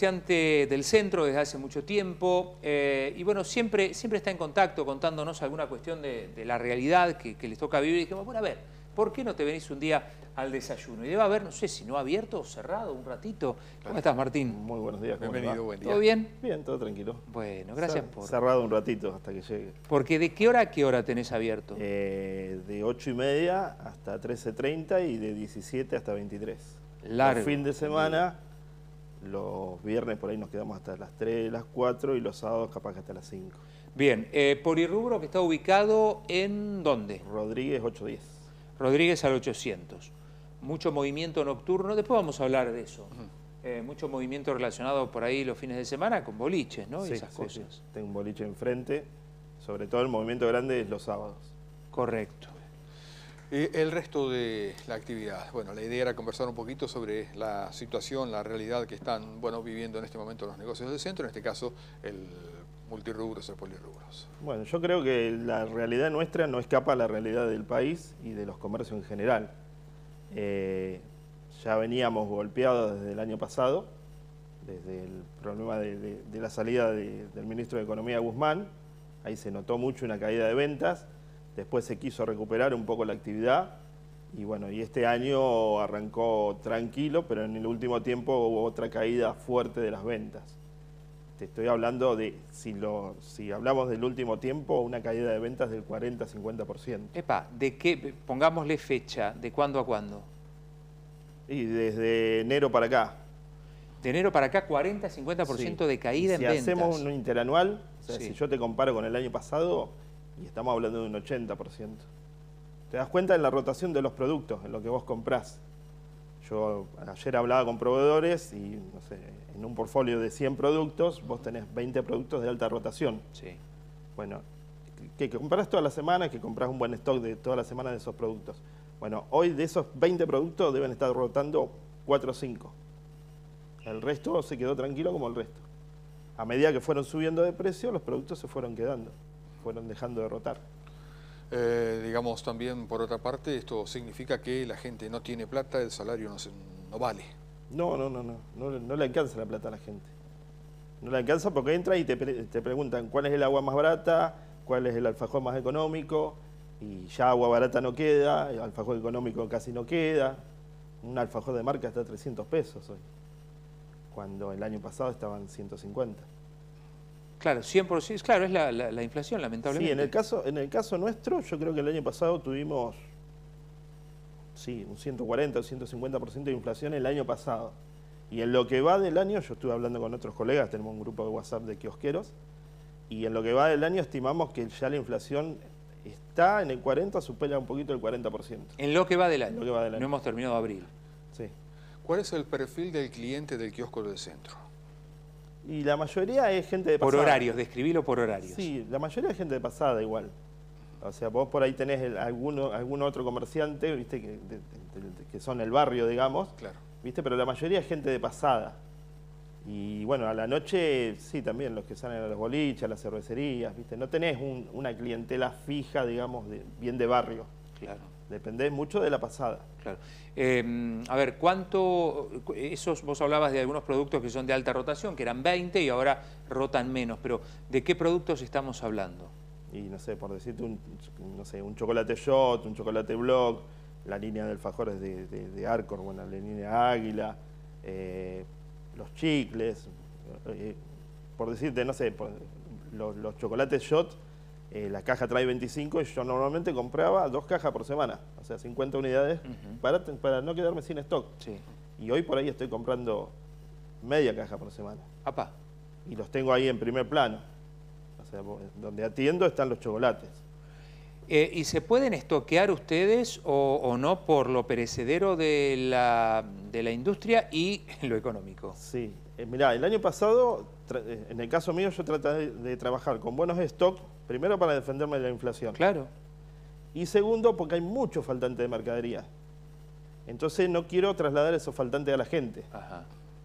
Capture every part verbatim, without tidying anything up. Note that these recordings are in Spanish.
comerciante del centro desde hace mucho tiempo eh, y bueno, siempre, siempre está en contacto contándonos alguna cuestión de, de la realidad que, que les toca vivir. Y dijimos, bueno, a ver, ¿por qué no te venís un día al desayuno? Y debe haber, no sé si no abierto o cerrado un ratito. ¿Cómo estás, Martín? Muy buenos días. Bienvenido, buen día. ¿Todo bien? Bien, todo tranquilo. Bueno, gracias por... Cerrado un ratito hasta que llegue. Porque ¿de qué hora a qué hora tenés abierto? Eh, de ocho y media hasta trece treinta y de diecisiete hasta veintitrés. Largo. El fin de semana, los viernes por ahí nos quedamos hasta las tres, las cuatro y los sábados capaz que hasta las cinco. Bien, eh, Polirrubro que está ubicado en ¿dónde? Rodríguez ocho diez. Rodríguez al ochocientos. Mucho movimiento nocturno, después vamos a hablar de eso. Uh-huh. eh, mucho movimiento relacionado por ahí los fines de semana con boliches, ¿no? Sí, y esas sí, cosas. sí. Tengo un boliche enfrente, sobre todo el movimiento grande es los sábados. Correcto. Eh, el resto de la actividad, bueno, la idea era conversar un poquito sobre la situación, la realidad que están, bueno, viviendo en este momento los negocios del centro, en este caso el multirrubros, el polirrubros. Bueno, yo creo que la realidad nuestra no escapa a la realidad del país y de los comercios en general. Eh, ya veníamos golpeados desde el año pasado, desde el problema de, de, de la salida de, del ministro de Economía Guzmán. Ahí se notó mucho una caída de ventas, después se quiso recuperar un poco la actividad y bueno, y este año arrancó tranquilo, pero en el último tiempo hubo otra caída fuerte de las ventas. Te estoy hablando de, si, lo, si hablamos del último tiempo, una caída de ventas del cuarenta a cincuenta por ciento. Epa, ¿de qué? Pongámosle fecha, ¿de cuándo a cuándo? Y desde enero para acá. De enero para acá, cuarenta a cincuenta por ciento sí. de caída si en ventas. Si hacemos un interanual, o sea, sí. si yo te comparo con el año pasado, y estamos hablando de un ochenta por ciento. Te das cuenta en la rotación de los productos, en lo que vos comprás. Yo ayer hablaba con proveedores y, no sé, en un portfolio de cien productos, vos tenés veinte productos de alta rotación. Sí. Bueno, que, que comprás toda la semana, que comprás un buen stock de toda la semana de esos productos. Bueno, hoy de esos veinte productos deben estar rotando cuatro o cinco. El resto se quedó tranquilo como el resto. A medida que fueron subiendo de precio, los productos se fueron quedando, fueron dejando de rotar. Eh, digamos también, por otra parte, esto significa que la gente no tiene plata, el salario no, se, no vale. No, no, no, no, no, no le alcanza la plata a la gente. No le alcanza porque entra y te, te preguntan cuál es el agua más barata, cuál es el alfajor más económico, y ya agua barata no queda, el alfajor económico casi no queda. Un alfajor de marca está a trescientos pesos hoy, cuando el año pasado estaban ciento cincuenta. Claro, cien por ciento, claro, es la, la, la inflación, lamentablemente. Sí, en el, caso, en el caso nuestro, yo creo que el año pasado tuvimos sí, un ciento cuarenta o ciento cincuenta por ciento de inflación el año pasado. Y en lo que va del año, yo estuve hablando con otros colegas, tenemos un grupo de WhatsApp de kiosqueros, y en lo que va del año estimamos que ya la inflación está en el cuarenta, supera un poquito el cuarenta por ciento. En lo que va del año, lo que va del año. No hemos terminado abril. Sí. ¿Cuál es el perfil del cliente del kiosco del centro? Y la mayoría es gente de pasada. Por horarios, describilo por horarios. Sí, la mayoría es gente de pasada igual. O sea, vos por ahí tenés el, alguno, algún otro comerciante, viste, que, de, de, de, que son el barrio, digamos. Claro. Viste, pero la mayoría es gente de pasada. Y bueno, a la noche, sí, también los que salen a los boliches, a las cervecerías, viste. No tenés un, una clientela fija, digamos, de, bien de barrio. Claro. Dependés mucho de la pasada. Claro. Eh, a ver, ¿cuánto, esos, vos hablabas de algunos productos que son de alta rotación, que eran veinte y ahora rotan menos, pero ¿de qué productos estamos hablando? Y no sé, por decirte, un, no sé, un chocolate shot, un chocolate block, la línea de alfajores de, de, de Arcor, bueno, la línea Águila, eh, los chicles, eh, por decirte, no sé, por, los, los chocolates shot, eh, la caja trae veinticinco y yo normalmente compraba dos cajas por semana, o sea, cincuenta unidades, uh-huh. para, para no quedarme sin stock. Sí. Y hoy por ahí estoy comprando media caja por semana. Apá. Y los tengo ahí en primer plano. O sea, donde atiendo están los chocolates. Eh, ¿Y se pueden estoquear ustedes o, o no por lo perecedero de la, de la industria y lo económico? Sí. Eh, mirá, el año pasado, en el caso mío, yo traté de, de trabajar con buenos stocks, primero para defenderme de la inflación. Claro. Y segundo, porque hay mucho faltante de mercadería. Entonces no quiero trasladar esos faltantes a la gente. Ajá.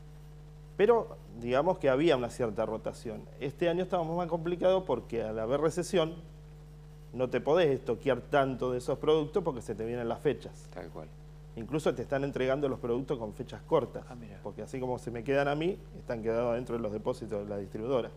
Pero digamos que había una cierta rotación. Este año estábamos más complicados porque al haber recesión no te podés estoquear tanto de esos productos porque se te vienen las fechas. Tal cual. Incluso te están entregando los productos con fechas cortas. Ah, mira. Porque así como se me quedan a mí, están quedados dentro de los depósitos de la distribuidora.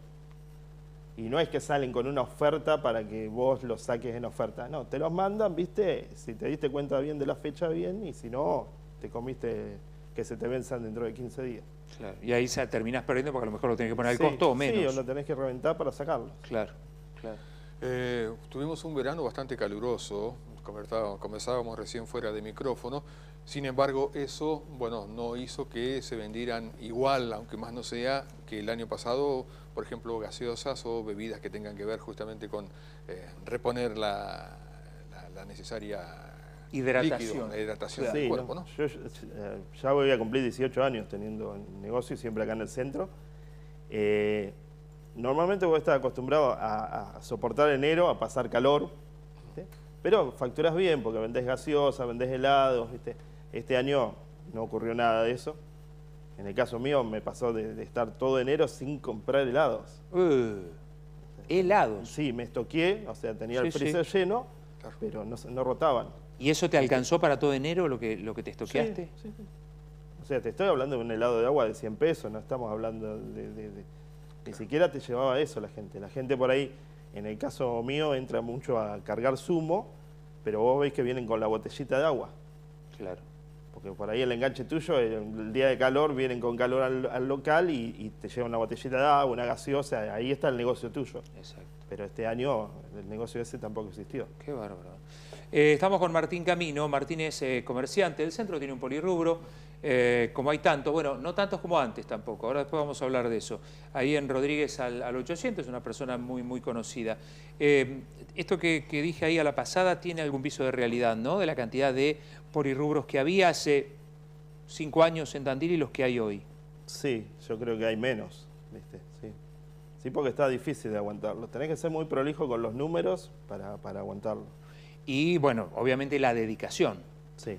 Y no es que salen con una oferta para que vos los saques en oferta. No, te los mandan, viste, si te diste cuenta bien de la fecha, bien, y si no, te comiste que se te venzan dentro de quince días. Claro. Y ahí se terminás perdiendo porque a lo mejor lo tenés que poner al Sí, costo o menos. Sí, o lo tenés que reventar para sacarlo. Claro, claro. Eh, tuvimos un verano bastante caluroso, conversábamos, conversábamos recién fuera de micrófono. Sin embargo, eso, bueno, no hizo que se vendieran igual, aunque más no sea, que el año pasado, por ejemplo, gaseosas o bebidas que tengan que ver justamente con eh, reponer la, la, la necesaria hidratación, líquido, la hidratación Sí, del cuerpo, no, ¿no? Yo eh, ya voy a cumplir dieciocho años teniendo un negocio, siempre acá en el centro. Eh, normalmente vos estás acostumbrado a, a soportar enero, a pasar calor, ¿viste? Pero facturás bien porque vendés gaseosa, vendés helados, ¿viste? Este año no ocurrió nada de eso. En el caso mío me pasó de, de estar todo enero sin comprar helados. Uh, helados. Sí, me estoqué, o sea, tenía Sí, el freezer sí. lleno, Claro. pero no, no rotaban. ¿Y eso te alcanzó para todo enero lo que, lo que te estoqueaste? Sí, sí, sí. O sea, te estoy hablando de un helado de agua de cien pesos, no estamos hablando de... de- de- ni siquiera te llevaba eso la gente. La gente por ahí, en el caso mío, entra mucho a cargar zumo, pero vos veis que vienen con la botellita de agua. Claro. Porque por ahí el enganche tuyo, el, el día de calor, vienen con calor al, al local y, y te llevan una botellita de agua, una gaseosa, ahí está el negocio tuyo. Exacto. Pero este año el negocio ese tampoco existió. Qué bárbaro. Eh, estamos con Martín Camino. Martín es eh, comerciante del centro, tiene un polirrubro. Eh, como hay tantos, bueno, no tantos como antes tampoco, ahora después vamos a hablar de eso. Ahí en Rodríguez al, al ochocientos, es una persona muy, muy conocida. Eh, esto que, que dije ahí a la pasada tiene algún piso de realidad, ¿no? De la cantidad de polirrubros que había hace cinco años en Tandil y los que hay hoy. Sí, yo creo que hay menos, ¿viste? Sí, sí, porque está difícil de aguantarlo. Tenés que ser muy prolijo con los números para, para aguantarlo. Y bueno, obviamente la dedicación. Sí,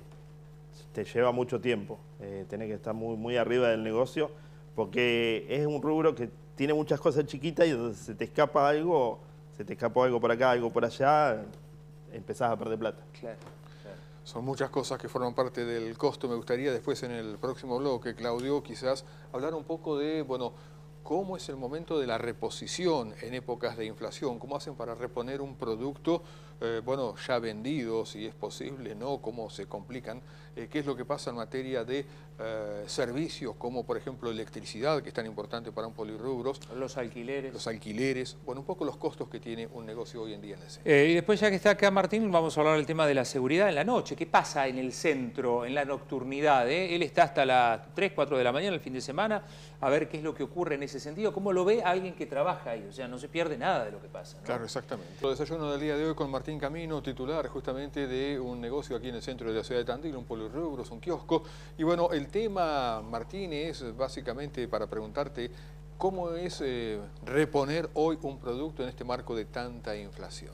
te lleva mucho tiempo. Eh, tenés que estar muy, muy arriba del negocio porque es un rubro que tiene muchas cosas chiquitas y donde se te escapa algo, se te escapa algo por acá, algo por allá, empezás a perder plata. Claro, claro. Son muchas cosas que forman parte del costo. Me gustaría después en el próximo bloque, Claudio, quizás hablar un poco de, bueno, cómo es el momento de la reposición en épocas de inflación, cómo hacen para reponer un producto, eh, bueno, ya vendido, si es posible, ¿no? Cómo se complican, eh, qué es lo que pasa en materia de eh, servicios, como por ejemplo electricidad, que es tan importante para un polirrubros, Los alquileres. los alquileres, bueno, un poco los costos que tiene un negocio hoy en día en el centro. Eh, y después, ya que está acá Martín, vamos a hablar del tema de la seguridad en la noche. ¿Qué pasa en el centro, en la nocturnidad? eh? Él está hasta las tres, cuatro de la mañana el fin de semana a ver qué es lo que ocurre en ese sentido. ¿Cómo lo ve alguien que trabaja ahí? O sea, no se pierde nada de lo que pasa, ¿no? Claro, exactamente. El desayuno del día de hoy con Martín Camino, titular justamente de un negocio aquí en el centro de la ciudad de Tandil, un polirrubros, un kiosco. Y bueno, el tema, Martín, es básicamente para preguntarte cómo es eh, reponer hoy un producto en este marco de tanta inflación.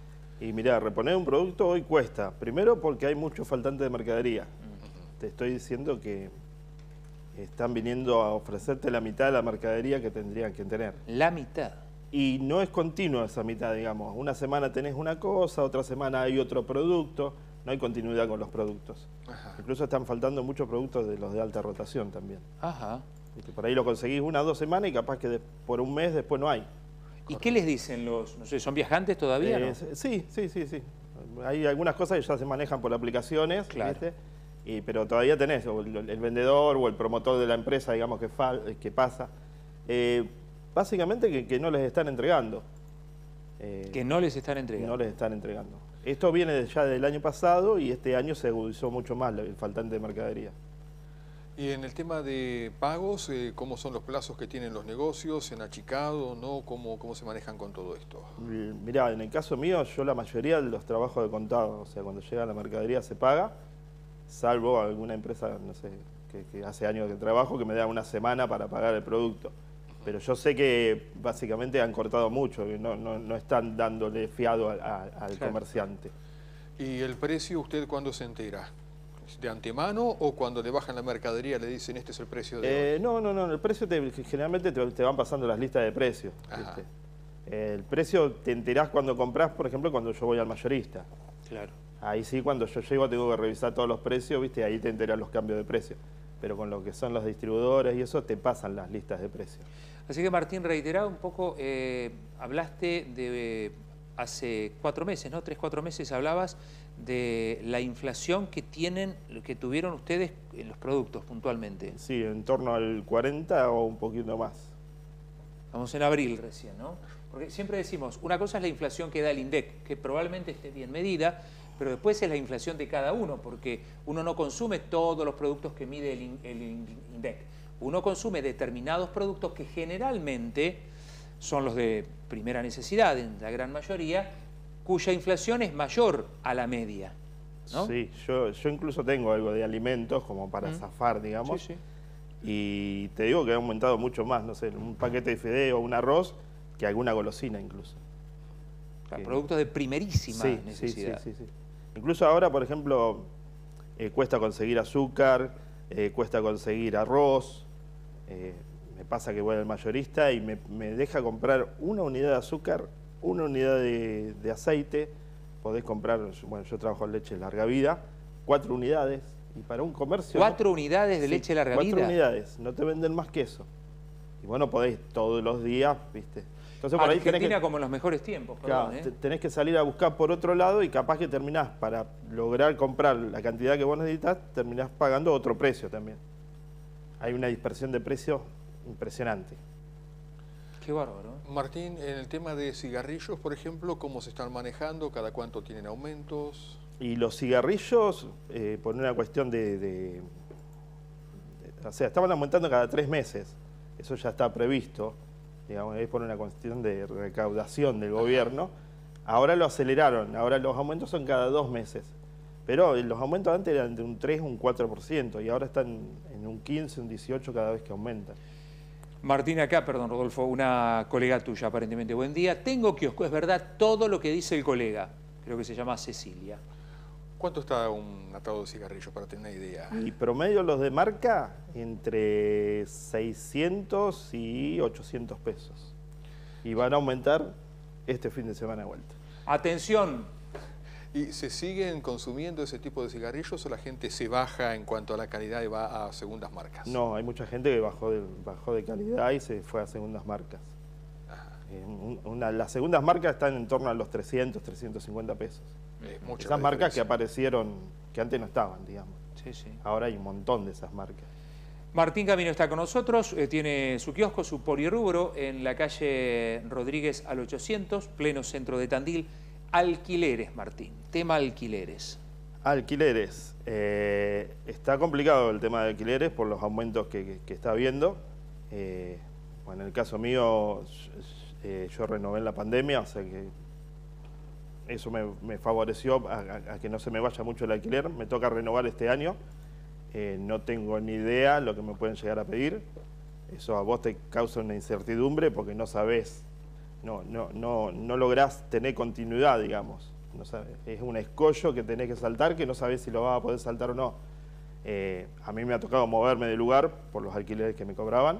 Y mirá, reponer un producto hoy cuesta. Primero porque hay mucho faltante de mercadería. Uh-huh. Te estoy diciendo que están viniendo a ofrecerte la mitad de la mercadería que tendrían que tener. La mitad. Y no es continua esa mitad, digamos. Una semana tenés una cosa, otra semana hay otro producto. No hay continuidad con los productos. Ajá. Incluso están faltando muchos productos de los de alta rotación también. Ajá. ¿Viste? Por ahí lo conseguís una o dos semanas y capaz que de, por un mes después no hay. ¿Y Correcto. Qué les dicen los, no sé, son viajantes todavía? Eh, ¿no? Sí, sí, sí, sí. Hay algunas cosas que ya se manejan por aplicaciones, claro. ¿viste? Y, pero todavía tenés o el, el vendedor o el promotor de la empresa, digamos, que, fa, que pasa. Eh, básicamente que, que no les están entregando. Eh, que no les están entregando. No les están entregando. Esto viene ya del año pasado y este año se agudizó mucho más el faltante de mercadería. Y en el tema de pagos, eh, ¿cómo son los plazos que tienen los negocios? ¿En achicado? ¿No? ¿Cómo, cómo se manejan con todo esto? Mirá, en el caso mío, yo la mayoría de los trabajos de contado, o sea, cuando llega la mercadería se paga, salvo alguna empresa, no sé, que, que hace años que trabajo, que me da una semana para pagar el producto. Pero yo sé que básicamente han cortado mucho, que no, no, no están dándole fiado a, a, al claro. comerciante. ¿Y el precio usted cuándo se entera? ¿De antemano o cuando le bajan la mercadería le dicen este es el precio de eh, No, no, no, el precio te, generalmente te, te van pasando las listas de precios. ¿Viste? El precio te enterás cuando compras, por ejemplo, cuando yo voy al mayorista. Claro. Ahí sí, cuando yo llego tengo que revisar todos los precios, ¿viste? Ahí te enteras los cambios de precio. Pero con lo que son los distribuidores y eso, te pasan las listas de precios. Así que Martín, reiterá un poco, eh, hablaste de... Hace cuatro meses, ¿no? Tres, cuatro meses hablabas de la inflación que tienen, que tuvieron ustedes en los productos puntualmente. Sí, en torno al cuarenta o un poquito más. Estamos en abril recién, ¿no? Porque siempre decimos, una cosa es la inflación que da el INDEC, que probablemente esté bien medida, pero después es la inflación de cada uno, porque uno no consume todos los productos que mide el, el INDEC. Uno consume determinados productos que generalmente son los de primera necesidad, en la gran mayoría, cuya inflación es mayor a la media, ¿no? Sí, yo, yo incluso tengo algo de alimentos como para mm. zafar, digamos. Sí, sí. Y te digo que ha aumentado mucho más, no sé, un paquete de fideo, un arroz, que alguna golosina incluso. Claro, que... Productos de primerísima sí, necesidad. Sí, sí, sí, sí. Incluso ahora, por ejemplo, eh, cuesta conseguir azúcar, eh, cuesta conseguir arroz. Eh, me pasa que voy al mayorista y me, me deja comprar una unidad de azúcar, una unidad de, de aceite. Podés comprar, bueno, yo trabajo en leche larga vida, cuatro unidades. Y para un comercio... ¿Cuatro ¿no? unidades de sí, leche larga cuatro vida? Cuatro unidades, no te venden más que eso. Y bueno, podés todos los días, ¿viste? Entonces, por ahí Argentina tenés que, como en los mejores tiempos, claro, perdón, ¿eh? tenés que salir a buscar por otro lado y capaz que terminás, para lograr comprar la cantidad que vos necesitas, terminás pagando otro precio también. Hay una dispersión de precios impresionante. Qué bárbaro. Martín, en el tema de cigarrillos, por ejemplo, ¿cómo se están manejando? ¿Cada cuánto tienen aumentos? Y los cigarrillos, eh, por una cuestión de, de, de... O sea, estaban aumentando cada tres meses. Eso ya está previsto. Digamos, es por una cuestión de recaudación del gobierno. Ahora lo aceleraron. Ahora los aumentos son cada dos meses. Pero los aumentos antes eran de un tres, un cuatro por ciento. Y ahora están en un quince, un dieciocho cada vez que aumentan. Martín, acá, perdón, Rodolfo, una colega tuya, aparentemente. Buen día. Tengo kiosco, es verdad todo lo que dice el colega. Creo que se llama Cecilia. ¿Cuánto está un atado de cigarrillos, para tener una idea? Y promedio los de marca entre seiscientos y ochocientos pesos. Y van a aumentar este fin de semana de vuelta. Atención. ¿Y se siguen consumiendo ese tipo de cigarrillos o la gente se baja en cuanto a la calidad y va a segundas marcas? No, hay mucha gente que bajó de, bajó de calidad y se fue a segundas marcas. Eh, una, las segundas marcas están en torno a los trescientos, trescientos cincuenta pesos. Eh, mucha esas marcas diferencia. que aparecieron, que antes no estaban, digamos. Sí, sí. Ahora hay un montón de esas marcas. Martín Camino está con nosotros, eh, tiene su kiosco, su polirrubro en la calle Rodríguez al ochocientos, pleno centro de Tandil. Alquileres, Martín, tema alquileres. Alquileres. Eh, está complicado el tema de alquileres por los aumentos que, que, que está habiendo. Eh, bueno, en el caso mío, eh, yo renové en la pandemia, o sea que eso me, me favoreció a, a, a que no se me vaya mucho el alquiler. Me toca renovar este año. Eh, no tengo ni idea lo que me pueden llegar a pedir. Eso a vos te causa una incertidumbre porque no sabés. No, no, no, no lográs tener continuidad, digamos. No sabés, es un escollo que tenés que saltar que no sabés si lo vas a poder saltar o no. Eh, a mí me ha tocado moverme de lugar por los alquileres que me cobraban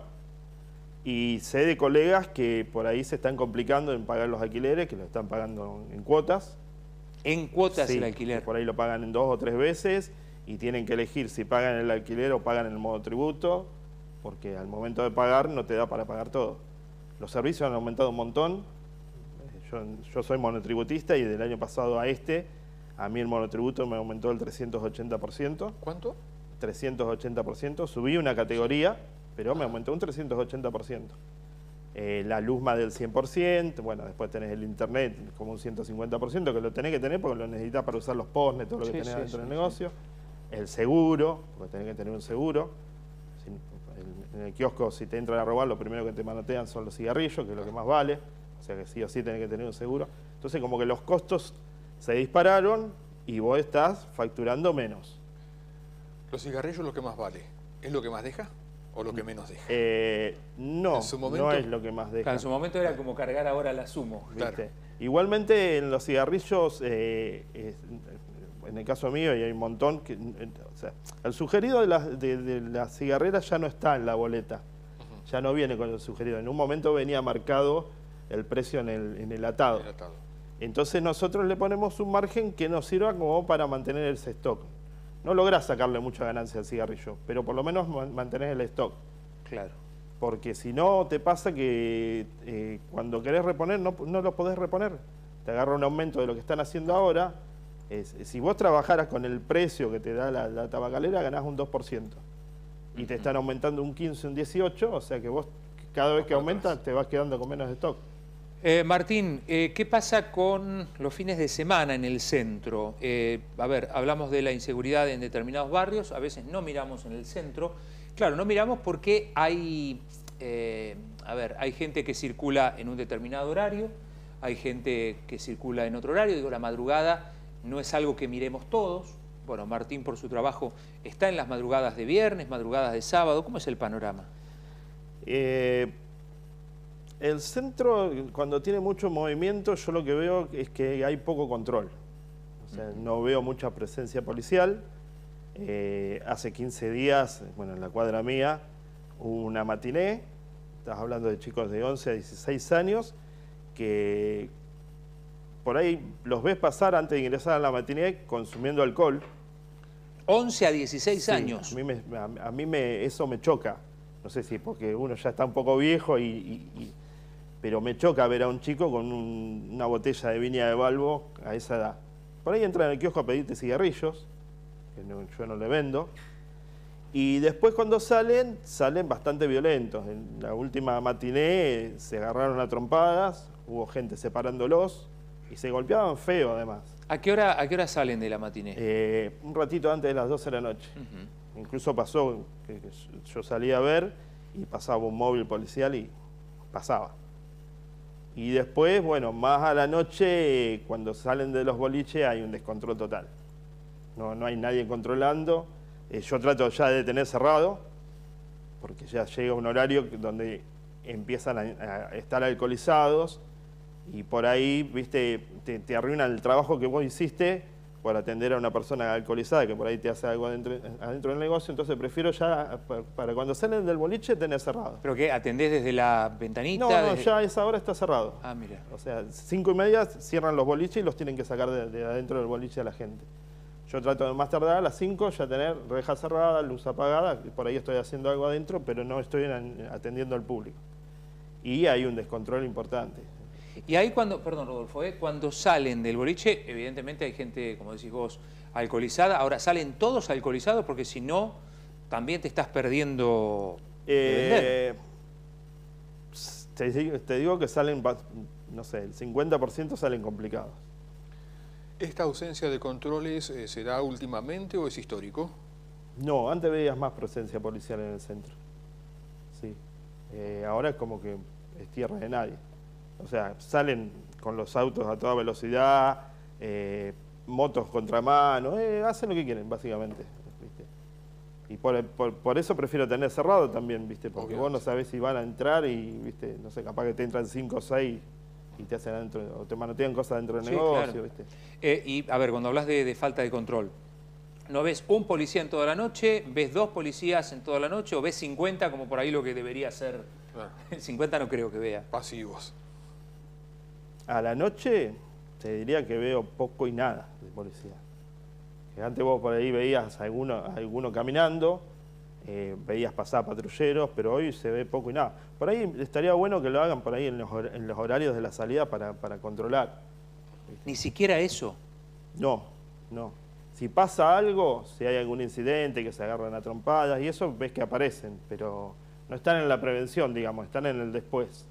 y sé de colegas que por ahí se están complicando en pagar los alquileres, que lo están pagando en cuotas. ¿En cuotas sí, el alquiler? Por ahí lo pagan en dos o tres veces y tienen que elegir si pagan el alquiler o pagan el modo tributo, porque al momento de pagar no te da para pagar todo. Los servicios han aumentado un montón. Yo, yo soy monotributista y del año pasado a este, a mí el monotributo me aumentó el trescientos ochenta por ciento. ¿Cuánto? trescientos ochenta por ciento. Subí una categoría, pero me aumentó un trescientos ochenta por ciento. Eh, la luz más del cien por ciento. Bueno, después tenés el internet como un ciento cincuenta por ciento, que lo tenés que tener porque lo necesitas para usar los postnet, todo lo que Sí, tenés sí, dentro sí, del sí. negocio. El seguro, porque tenés que tener un seguro. En el kiosco, si te entran a robar, lo primero que te manotean son los cigarrillos, que es lo que más vale. O sea que sí o sí tenés que tener un seguro. Entonces, como que los costos se dispararon y vos estás facturando menos. ¿Los cigarrillos lo que más vale? ¿Es lo que más deja o lo que menos deja? Eh, no, ¿En su momento? no es lo que más deja. Claro, en su momento era como cargar ahora la sumo. ¿Viste? Claro. Igualmente, en los cigarrillos, eh, eh, en el caso mío, y hay un montón, que, o sea, el sugerido de las de, de las cigarreras ya no está en la boleta, uh-huh. Ya no viene con el sugerido. En un momento venía marcado el precio en el, en el atado. El atado. Entonces nosotros le ponemos un margen que nos sirva como para mantener ese stock. No lográs sacarle mucha ganancia al cigarrillo, pero por lo menos mantenés el stock. Claro. Porque si no, te pasa que eh, cuando querés reponer, no, no lo podés reponer. Te agarra un aumento de lo que están haciendo ahora. Es, si vos trabajaras con el precio que te da la, la tabacalera, ganás un dos por ciento. Y te están aumentando un quince, un dieciocho, o sea que vos cada vez que aumentas te vas quedando con menos stock. Eh, Martín, eh, ¿qué pasa con los fines de semana en el centro? Eh, a ver, hablamos de la inseguridad en determinados barrios, a veces no miramos en el centro. Claro, no miramos porque hay, eh, a ver, hay gente que circula en un determinado horario, hay gente que circula en otro horario. Digo, la madrugada no es algo que miremos todos. Bueno, Martín, por su trabajo, está en las madrugadas de viernes, madrugadas de sábado. ¿Cómo es el panorama? Eh, el centro, cuando tiene mucho movimiento, yo lo que veo es que hay poco control. O sea, no veo mucha presencia policial. Eh, hace quince días, bueno, en la cuadra mía, hubo una matiné. Estás hablando de chicos de once a dieciséis años, que por ahí los ves pasar antes de ingresar a la matiné consumiendo alcohol. once a dieciséis Sí, años. A mí, me, a, a mí me, eso me choca. No sé si porque uno ya está un poco viejo, y, y, y, pero me choca ver a un chico con un, una botella de viña de Balbo a esa edad. Por ahí entra en el kiosco a pedirte cigarrillos, que no, yo no le vendo. Y después cuando salen, salen bastante violentos. En la última matiné se agarraron a trompadas, hubo gente separándolos y se golpeaban feo además. ¿A qué hora, a qué hora salen de la matiné? Eh, un ratito antes de las doce de la noche. Uh-huh. Incluso pasó que, que yo salí a ver y pasaba un móvil policial y pasaba. Y después, bueno, más a la noche, cuando salen de los boliches, hay un descontrol total. No, no hay nadie controlando. Eh, yo trato ya de tener cerrado, porque ya llega un horario donde empiezan a, a estar alcoholizados y por ahí, viste, te, te arruinan el trabajo que vos hiciste por atender a una persona alcoholizada que por ahí te hace algo adentro, adentro del negocio. Entonces prefiero ya, para cuando salen del boliche, tener cerrado. ¿Pero qué? ¿Atendés desde la ventanita? No, no, desde... ya a esa hora está cerrado. Ah, mira. O sea, cinco y media cierran los boliches y los tienen que sacar de, de adentro del boliche a la gente. Yo trato de más tardar a las cinco ya tener reja cerrada, luz apagada, por ahí estoy haciendo algo adentro, pero no estoy en, atendiendo al público. Y hay un descontrol importante. Y ahí cuando, perdón Rodolfo, ¿eh? cuando salen del boliche, evidentemente hay gente, como decís vos, alcoholizada. Ahora, ¿salen todos alcoholizados? Porque si no, también te estás perdiendo de eh, te, digo, te digo que salen, no sé, el cincuenta por ciento salen complicados. ¿Esta ausencia de controles eh, se da últimamente o es histórico? No, antes veías más presencia policial en el centro. Sí. Eh, ahora es como que es tierra de nadie. O sea, salen con los autos a toda velocidad, eh, motos contramano, eh, hacen lo que quieren, básicamente. ¿Viste? Y por, por, por eso prefiero tener cerrado también, ¿viste? Porque Obviamente. Vos no sabés si van a entrar y, ¿viste? No sé, capaz que te entran cinco o seis y te hacen adentro, o te manotean cosas dentro del sí, negocio, claro. ¿Viste? Eh, y, a ver, cuando hablas de, de falta de control, ¿no ves un policía en toda la noche, ves dos policías en toda la noche o ves cincuenta como por ahí lo que debería ser? Claro. cincuenta no creo que vea. Pasivos. A la noche te diría que veo poco y nada de policía. Que antes vos por ahí veías a alguno, a alguno caminando, eh, veías pasar patrulleros, pero hoy se ve poco y nada. Por ahí estaría bueno que lo hagan por ahí en los, en los horarios de la salida para, para controlar. ¿Ni siquiera eso? No, no. Si pasa algo, si hay algún incidente que se agarran a trompadas y eso, ves que aparecen, pero no están en la prevención, digamos, están en el después.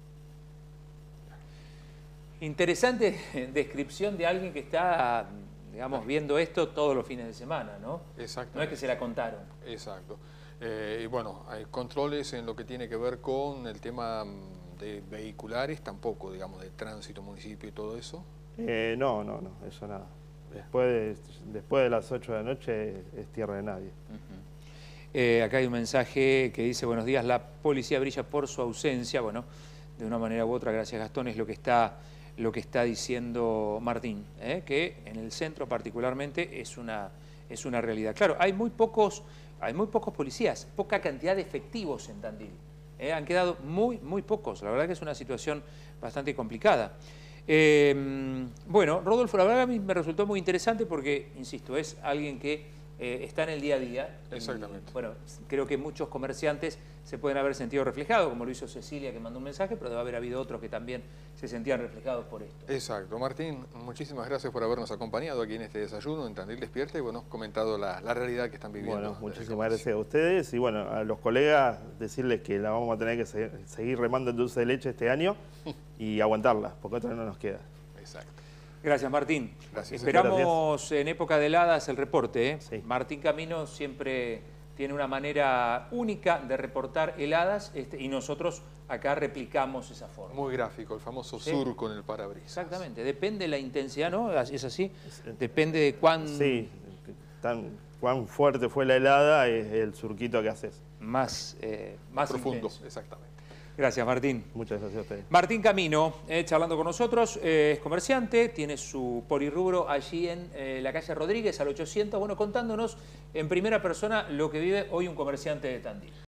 Interesante descripción de alguien que está, digamos, viendo esto todos los fines de semana, ¿no? Exacto. No es que se la contaron. Exacto. Eh, y bueno, hay controles en lo que tiene que ver con el tema de vehiculares, tampoco, digamos, de tránsito, municipio y todo eso. Eh, no, no, no, eso nada. Después de, después de las ocho de la noche es tierra de nadie. Uh-huh. eh, acá hay un mensaje que dice, buenos días, la policía brilla por su ausencia. Bueno, de una manera u otra, gracias Gastón, es lo que está... lo que está diciendo Martín, ¿eh? que en el centro particularmente es una, es una realidad. Claro, hay muy pocos, hay muy pocos policías, poca cantidad de efectivos en Tandil. ¿eh? Han quedado muy, muy pocos. La verdad que es una situación bastante complicada. Eh, bueno, Rodolfo, la verdad a mí me resultó muy interesante porque, insisto, es alguien que eh, está en el día a día. Exactamente. Y, bueno, creo que muchos comerciantes se pueden haber sentido reflejados, como lo hizo Cecilia, que mandó un mensaje, pero debe haber habido otros que también se sentían reflejados por esto. Exacto. Martín, muchísimas gracias por habernos acompañado aquí en este desayuno en Tandil Despierta y bueno, comentado la, la realidad que están viviendo. Bueno, muchísimas gracias a ustedes y bueno, a los colegas decirles que la vamos a tener que se seguir remando en dulce de leche este año y aguantarla, porque otra no nos queda. Exacto. Gracias, Martín. Gracias. Esperamos Gracias. en época de heladas el reporte. ¿eh? Sí. Martín Camino siempre tiene una manera única de reportar heladas este, y nosotros acá replicamos esa forma. Muy gráfico, el famoso Sí. surco en el parabrisas. Exactamente, depende de la intensidad, ¿no? ¿Es así? Depende de cuán Sí, tan, cuán fuerte fue la helada es el surquito que haces. más, eh, más Profundo, intenso. exactamente. Gracias, Martín. Muchas gracias a ustedes. Martín Camino, eh, charlando con nosotros, eh, es comerciante, tiene su polirrubro allí en eh, la calle Rodríguez, al ochocientos, bueno, contándonos en primera persona lo que vive hoy un comerciante de Tandil.